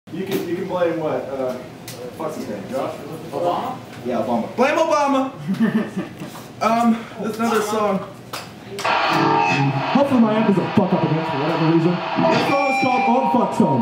You can blame what? What's his name? Josh? Obama? Yeah, Obama. Blame Obama! There's another song. Hopefully my amp doesn't fuck up again for whatever reason. This song is called Old Fuck Song.